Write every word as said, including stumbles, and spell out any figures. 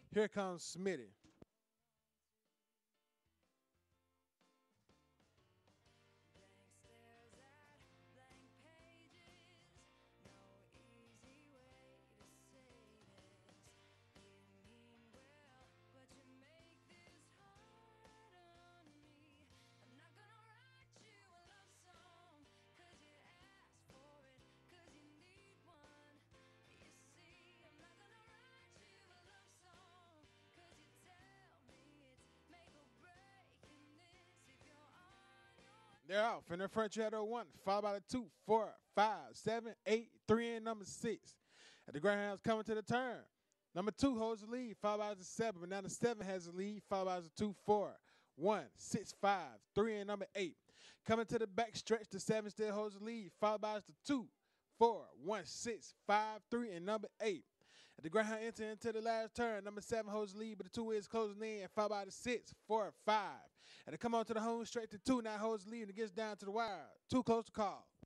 Here comes Smitty. They're out. From the front, you had a one, followed by the two, four, five, seven, eight, three, and number six. At the Greyhounds coming to the turn. Number two holds the lead, followed by the seven. But now the seven has the lead, followed by the two, four, one, six, five, three, and number eight. Coming to the back stretch, the seven still holds the lead, followed by the two, four, one, six, five, three, and number eight. At the Greyhound enter into the last turn, number seven holds the lead, but the two is closing in, followed by the six, four, five. And to come on to the home straight to two, now holds the lead and it gets down to the wire. Too close to call.